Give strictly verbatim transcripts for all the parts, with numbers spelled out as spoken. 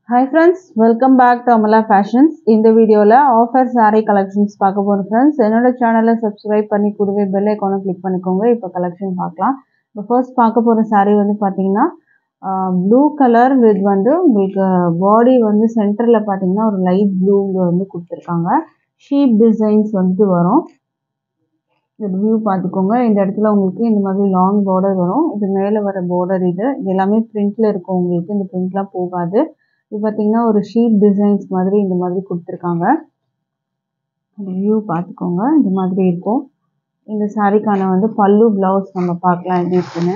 Hi friends, welcome back to Amala Fashions. இந்த வீடியோல offer saree collections பார்க்க போறோம் friends. என்னோட சேனலை subscribe பண்ணி கூடவே bell icon click பண்ணிக்கோங்க. இப்போ collection பார்க்கலாம். இப்போ first பார்க்க போற saree வந்து பாத்தீங்கன்னா blue color with வந்து உங்களுக்கு body வந்து சென்டர்ல பாத்தீங்கன்னா ஒரு light blueல வந்து கொடுத்திருக்காங்க. sheep designs வந்து வரும். இந்த வியூ பாத்துக்கோங்க. இந்த இடத்துல உங்களுக்கு இந்த மாதிரி long border வரும். இது மேல வர border இது. இது எல்லாமே printல இருக்கும் உங்களுக்கு. இந்த printலாம் போகாது. இது பாத்தீங்கன்னா ஒரு ஷீட் டிசைன்ஸ் மாதிரி இந்த மாதிரி கொடுத்திருக்காங்க. இந்த வியூ பாத்துக்கோங்க. இந்த மாதிரி இருக்கும். இந்த சாரிக்கான வந்து பல்லு பிளவுஸ் நம்ம பார்க்கலாம் எப்படி இருக்குன்னு.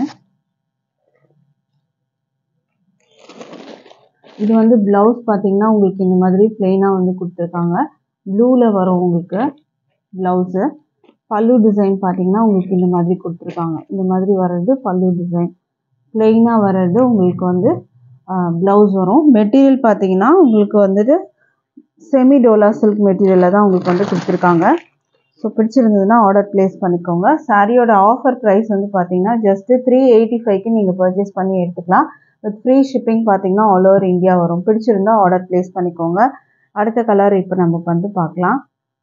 இது வந்து பிளவுஸ் பாத்தீங்கன்னா உங்களுக்கு இந்த மாதிரி பிளைனா வந்து கொடுத்திருக்காங்க. ப்ளூல வரும் உங்களுக்கு பிளவுஸ். பல்லு டிசைன் பாத்தீங்கன்னா உங்களுக்கு இந்த மாதிரி கொடுத்திருக்காங்க. இந்த மாதிரி வர்றது பல்லு டிசைன். பிளைனா வர்றது உங்களுக்கு வந்து பிளவுஸ் வரும். மெட்டீரியல் பாத்தீங்கன்னா உங்களுக்கு வந்துட்டு செமி டோலா சில்க் மெட்டீரியல்ல தான் உங்களுக்கு வந்து கொடுத்துருக்காங்க. ஸோ பிடிச்சிருந்ததுன்னா ஆர்டர் பிளேஸ் பண்ணிக்கோங்க. சாரியோட ஆஃபர் ப்ரைஸ் வந்து பார்த்தீங்கன்னா ஜஸ்ட் த்ரீ எயிட்டி ஃபைவ்க்கு நீங்கள் பர்ச்சேஸ் பண்ணி எடுத்துக்கலாம். வித் ஃப்ரீ ஷிப்பிங் பார்த்தீங்கன்னா ஆல் ஓவர் இந்தியா வரும். பிடிச்சிருந்தா ஆர்டர் பிளேஸ் பண்ணிக்கோங்க. அடுத்த கலர் இப்போ நம்ம வந்து பார்க்கலாம்.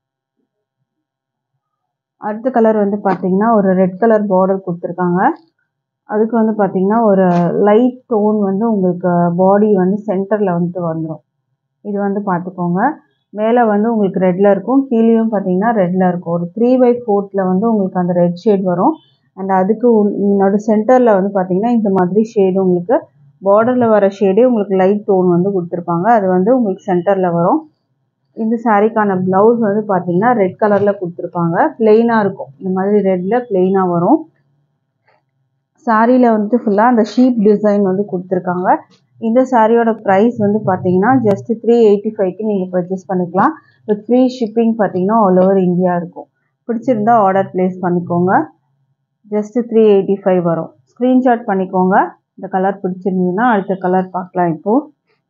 அடுத்த கலர் வந்து பார்த்தீங்கன்னா ஒரு ரெட் கலர் பார்டர் கொடுத்துருக்காங்க. அதுக்கு வந்து பார்த்தீங்கன்னா ஒரு லைட் டோன் வந்து உங்களுக்கு பாடி வந்து சென்டரில் வந்து வந்துடும். இது வந்து பார்த்துக்கோங்க. மேலே வந்து உங்களுக்கு ரெட்டில் இருக்கும், கீழேயும் பார்த்தீங்கன்னா ரெட்டில் இருக்கும். ஒரு த்ரீ பை ஃபோர்த்தில் வந்து உங்களுக்கு அந்த ரெட் ஷேட் வரும். அண்ட் அதுக்கு உன்னோட சென்டரில் வந்து பார்த்தீங்கன்னா இந்த மாதிரி ஷேடு உங்களுக்கு பார்டரில் வர ஷேடே உங்களுக்கு லைட் டோன் வந்து கொடுத்துருப்பாங்க. அது வந்து உங்களுக்கு சென்டரில் வரும். இந்த சாரீக்கான ப்ளவுஸ் வந்து பார்த்தீங்கன்னா ரெட் கலரில் கொடுத்துருப்பாங்க. பிளெயினாக இருக்கும். இந்த மாதிரி ரெட்டில் பிளெயினாக வரும். சாரியில் வந்துட்டு ஃபுல்லாக அந்த ஷீப் டிசைன் வந்து கொடுத்துருக்காங்க. இந்த சாரியோட ப்ரைஸ் வந்து பார்த்தீங்கன்னா ஜஸ்ட் த்ரீ எயிட்டி ஃபைவ்க்கு நீங்கள் பர்ச்சேஸ் பண்ணிக்கலாம். வித் ஃப்ரீ ஷிப்பிங் பார்த்தீங்கன்னா ஆல் ஓவர் இந்தியா இருக்கும். பிடிச்சிருந்தா ஆர்டர் பிளேஸ் பண்ணிக்கோங்க. ஜஸ்ட் த்ரீ எயிட்டி ஃபைவ் வரும். ஸ்க்ரீன்ஷாட் பண்ணிக்கோங்க. இந்த கலர் பிடிச்சிருந்ததுன்னா அடுத்த கலர் பார்க்கலாம். இப்போது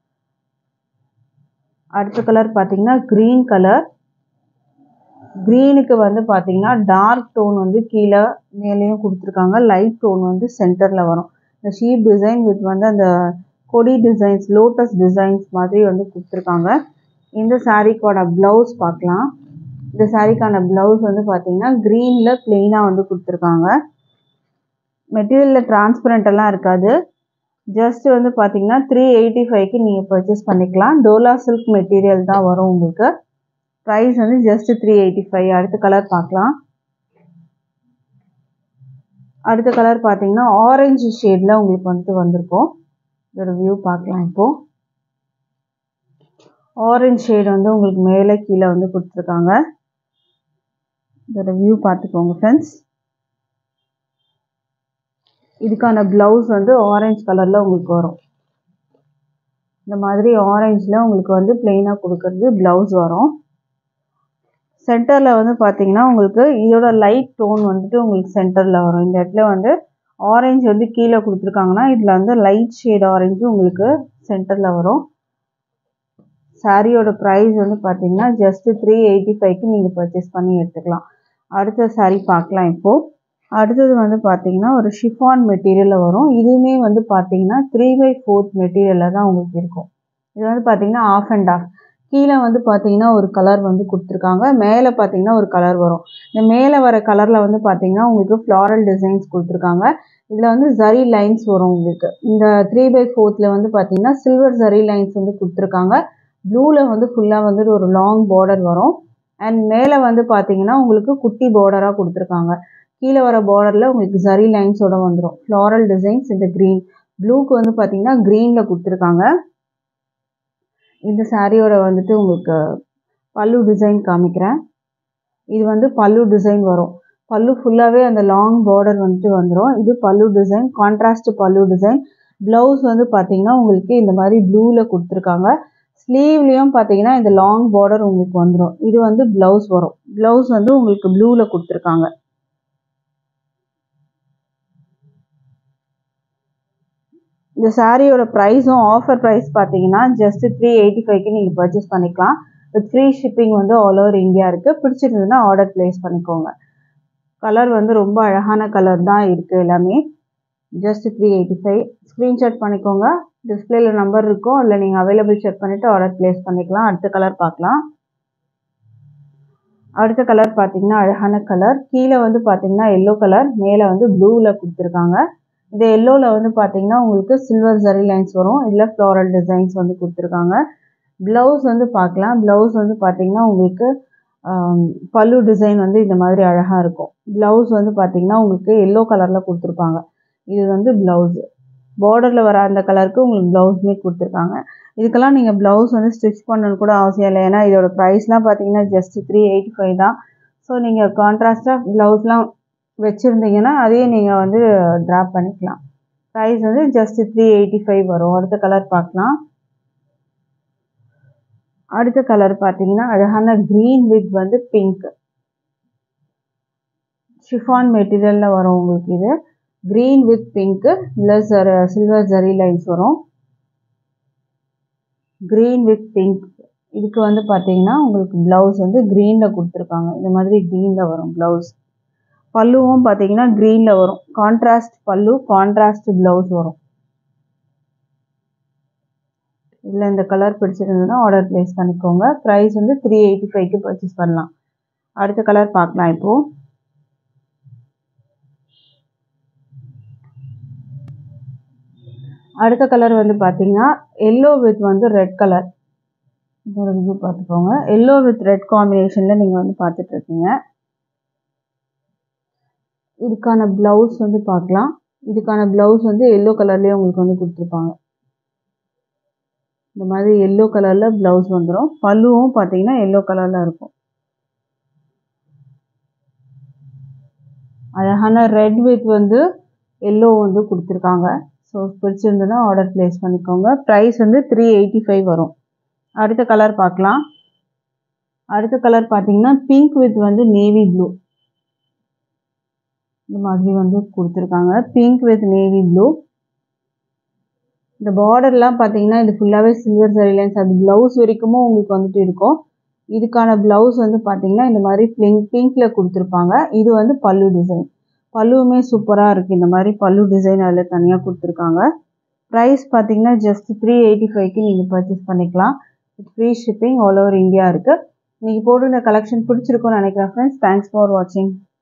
அடுத்த கலர் பார்த்தீங்கன்னா க்ரீன் கலர். க்ரீனுக்கு வந்து பார்த்தீங்கன்னா டார்க் டோன் வந்து கீழே மேலேயும் கொடுத்துருக்காங்க. லைட் டோன் வந்து சென்டரில் வரும். இந்த ஷீப் டிசைன் வித் வந்து அந்த கொடி டிசைன்ஸ், லோட்டஸ் டிசைன்ஸ் மாதிரி வந்து கொடுத்துருக்காங்க. இந்த சாரீக்கோட ப்ளவுஸ் பார்க்கலாம். இந்த சாரீக்கான ப்ளவுஸ் வந்து பார்த்தீங்கன்னா க்ரீனில் பிளெயினாக வந்து கொடுத்துருக்காங்க. மெட்டீரியலில் டிரான்ஸ்பரண்ட் எல்லாம் இருக்காது. ஜஸ்ட் வந்து பார்த்தீங்கன்னா த்ரீ எயிட்டி ஃபைவ்க்கு நீங்கள் பர்ச்சேஸ் பண்ணிக்கலாம். டோலா சில்க் மெட்டீரியல் தான் வரும் உங்களுக்கு. ப்ரைஸ் வந்து ஜஸ்ட் த்ரீ எயிட்டி ஃபைவ். அடுத்த கலர் பார்க்கலாம். அடுத்த கலர் பார்த்தீங்கன்னா ஆரஞ்சு ஷேடில் உங்களுக்கு வந்துட்டு வந்திருக்கும். இதோட வியூ பார்க்கலாம். இப்போது ஆரஞ்சு ஷேட் வந்து உங்களுக்கு மேலே கீழே வந்து கொடுத்துருக்காங்க. இதோட வியூ பார்த்துக்கோங்க ஃப்ரெண்ட்ஸ். இதுக்கான ப்ளவுஸ் வந்து ஆரஞ்சு கலரில் உங்களுக்கு வரும். இந்த மாதிரி ஆரஞ்சில் உங்களுக்கு வந்து பிளெயினாக கொடுக்கறது ப்ளவுஸ் வரும். சென்டரில் வந்து பார்த்தீங்கன்னா உங்களுக்கு இதோட லைட் டோன் வந்துட்டு உங்களுக்கு சென்டரில் வரும். இந்த இடத்துல வந்து ஆரஞ்சு வந்து கீழே கொடுத்துருக்காங்கன்னா இதில் வந்து லைட் ஷேட் ஆரஞ்சு உங்களுக்கு சென்டரில் வரும். சாரியோட ப்ரைஸ் வந்து பார்த்தீங்கன்னா ஜஸ்ட் த்ரீ எயிட்டி ஃபைவ்க்கு நீங்கள் பர்ச்சேஸ் பண்ணி எடுத்துக்கலாம். அடுத்த சாரீ பார்க்கலாம். இப்போது அடுத்தது வந்து பார்த்தீங்கன்னா ஒரு ஷிஃபான் மெட்டீரியலில் வரும். இதுவுமே வந்து பார்த்தீங்கன்னா த்ரீ பை ஃபோர்த் மெட்டீரியலில் தான் உங்களுக்கு இருக்கும். இது வந்து பார்த்தீங்கன்னா ஆஃப் அண்ட் ஆஃப். கீழே வந்து பார்த்தீங்கன்னா ஒரு கலர் வந்து கொடுத்துருக்காங்க. மேலே பார்த்தீங்கன்னா ஒரு கலர் வரும். இந்த மேலே வர கலரில் வந்து பார்த்தீங்கன்னா உங்களுக்கு ஃப்ளாரல் டிசைன்ஸ் கொடுத்துருக்காங்க. இதில் வந்து ஜரி லைன்ஸ் வரும் உங்களுக்கு. இந்த த்ரீ பை ஃபோர்த்தில் வந்து பார்த்தீங்கன்னா சில்வர் ஜரி லைன்ஸ் வந்து கொடுத்துருக்காங்க. ப்ளூவில் வந்து ஃபுல்லாக வந்துட்டு ஒரு லாங் பார்டர் வரும். அண்ட் மேலே வந்து பார்த்தீங்கன்னா உங்களுக்கு குட்டி பார்டராக கொடுத்துருக்காங்க. கீழே வர பார்டரில் உங்களுக்கு ஜரி லைன்ஸோட வந்துடும். ஃப்ளாரல் டிசைன்ஸ் இந்த க்ரீன். ப்ளூக்கு வந்து பார்த்தீங்கன்னா க்ரீனில் கொடுத்துருக்காங்க. இந்த சாரியோட வந்துட்டு உங்களுக்கு பல்லு டிசைன் காமிக்கிறேன். இது வந்து பல்லு டிசைன் வரும். பல்லு ஃபுல்லாகவே அந்த லாங் பார்டர் வந்துட்டு வந்துடும். இது pallu design, contrast pallu design. Blouse வந்து பார்த்தீங்கன்னா உங்களுக்கு இந்த மாதிரி ப்ளூவில் கொடுத்துருக்காங்க. ஸ்லீவ்லேயும் பார்த்தீங்கன்னா இந்த லாங் பார்டர் உங்களுக்கு வந்துடும். இது வந்து ப்ளவுஸ் வரும். ப்ளவுஸ் வந்து உங்களுக்கு ப்ளூவில் கொடுத்துருக்காங்க. இந்த சாரியோட ப்ரைஸும் ஆஃபர் ப்ரைஸ் பார்த்தீங்கன்னா ஜஸ்ட் த்ரீ எயிட்டி ஃபைவ்க்கு நீங்கள் பர்ச்சேஸ் பண்ணிக்கலாம். வித் ஃப்ரீ ஷிப்பிங் வந்து ஆல் ஓவர் இந்தியா இருக்குது. பிடிச்சிருந்ததுன்னா ஆர்டர் பிளேஸ் பண்ணிக்கோங்க. கலர் வந்து ரொம்ப அழகான கலர் தான் இருக்குது எல்லாமே. Just three eighty five. Screenshot பண்ணிக்கோங்க. டிஸ்பிளேல நம்பர் இருக்கும், அதில் நீங்கள் அவைலபிள் செக் பண்ணிவிட்டு ஆர்டர் ப்ளேஸ் பண்ணிக்கலாம். அடுத்த கலர் பார்க்கலாம். அடுத்த கலர் பார்த்தீங்கன்னா அழகான கலர். கீழே வந்து பார்த்தீங்கன்னா எல்லோ கலர், மேலே வந்து ப்ளூவில் கொடுத்துருக்காங்க. இந்த எல்லோவில் வந்து பார்த்தீங்கன்னா உங்களுக்கு சில்வர் ஜரி லைன்ஸ் வரும். இதில் ஃப்ளோரல் டிசைன்ஸ் வந்து கொடுத்துருக்காங்க. ப்ளவுஸ் வந்து பார்க்கலாம். ப்ளவுஸ் வந்து பார்த்தீங்கன்னா உங்களுக்கு பல்லு டிசைன் வந்து இந்த மாதிரி அழகாக இருக்கும். ப்ளவுஸ் வந்து பார்த்தீங்கன்னா உங்களுக்கு எல்லோ கலரில் கொடுத்துருப்பாங்க. இது வந்து ப்ளவுஸு. பார்டரில் வர அந்த கலருக்கு உங்களுக்கு ப்ளவுஸுமே கொடுத்துருக்காங்க. இதுக்கெல்லாம் நீங்கள் ப்ளவுஸ் வந்து ஸ்டிச் பண்ணணும்னு கூட அவசியம் இல்லை. ஏன்னா இதோட ப்ரைஸ்லாம் பார்த்தீங்கன்னா ஜஸ்ட் த்ரீ எயிட்டி ஃபைவ் தான். ஸோ நீங்கள் கான்ட்ராஸ்டாக ப்ளவுஸ்லாம் வச்சுருந்தீங்கன்னா அதையே நீங்கள் வந்து ட்ராப் பண்ணிக்கலாம். ப்ரைஸ் வந்து ஜஸ்ட் த்ரீ எயிட்டி ஃபைவ் வரும். அடுத்த கலர் பார்க்கலாம். அடுத்த கலர் பார்த்தீங்கன்னா அழகான க்ரீன் வித் வந்து பிங்க் ஷிஃபான் மெட்டீரியலில் வரும் உங்களுக்கு. இது green with pink plus silver zari lines வரும். Green with pink. இதுக்கு வந்து பார்த்தீங்கன்னா உங்களுக்கு ப்ளவுஸ் வந்து க்ரீனில் கொடுத்துருக்காங்க. இந்த மாதிரி க்ரீனில் வரும் ப்ளவுஸ். பல்லுவும் பார்த்தீங்கன்னா க்ரீனில் வரும். கான்ட்ராஸ்ட் பல்லு, கான்ட்ராஸ்ட் ப்ளவுஸ் வரும். இதில் இந்த கலர் பிடிச்சிருந்ததுன்னா ஆர்டர் ப்ளேஸ் பண்ணிக்கோங்க. ப்ரைஸ் வந்து த்ரீ எயிட்டி ஃபைவ்க்கு பர்ச்சேஸ் பண்ணலாம். அடுத்த கலர் பார்க்கலாம். இப்போது அடுத்த கலர் வந்து பார்த்தீங்கன்னா எல்லோ வித் வந்து ரெட் கலர். இதோட வியூ பார்த்துக்கோங்க. எல்லோ வித் ரெட் காம்பினேஷனில் நீங்கள் வந்து பார்த்துட்ருக்கீங்க. இதுக்கான ப்ளவுஸ் வந்து பார்க்கலாம். இதுக்கான ப்ளவுஸ் வந்து எல்லோ கலர்லேயே உங்களுக்கு வந்து கொடுத்துருப்பாங்க. இந்த மாதிரி எல்லோ கலரில் ப்ளவுஸ் வந்துடும். பல்லுவும் பார்த்தீங்கன்னா எல்லோ கலரில் இருக்கும். அழகான ரெட் வித் வந்து எல்லோ வந்து கொடுத்துருக்காங்க. ஸோ பிடிச்சிருந்ததுன்னா ஆர்டர் ப்ளேஸ் பண்ணிக்கோங்க. ப்ரைஸ் வந்து த்ரீ எயிட்டி ஃபைவ் வரும். அடுத்த கலர் பார்க்கலாம். அடுத்த கலர் பார்த்தீங்கன்னா பிங்க் வித் வந்து நேவி ப்ளூ. இந்த மாதிரி வந்து கொடுத்துருக்காங்க. Pink with navy blue. இந்த பார்டர்லாம் பார்த்தீங்கன்னா இது ஃபுல்லாகவே சில்வர் ஜரி லைன்ஸ். அது ப்ளவுஸ் வரைக்கும் உங்களுக்கு வந்துட்டு இருக்கும். இதுக்கான ப்ளவுஸ் வந்து பார்த்தீங்கன்னா இந்த மாதிரி பிங்க் பிங்க்கில் கொடுத்துருப்பாங்க. இது வந்து பல்லு டிசைன். பல்லுவுமே சூப்பராக இருக்குது. இந்த மாதிரி பல்லு டிசைன் அதில் தனியாக கொடுத்துருக்காங்க. ப்ரைஸ் பார்த்தீங்கன்னா ஜஸ்ட் த்ரீ எயிட்டி ஃபைவ்க்கு நீங்கள் பர்ச்சேஸ் பண்ணிக்கலாம். Free shipping all over India இருக்குது. நீங்கள் போட்டு இந்த கலெக்ஷன் பிடிச்சிருக்கும்னு நினைக்கிறேன் ஃப்ரெண்ட்ஸ். தேங்க்ஸ் ஃபார் வாட்சிங்.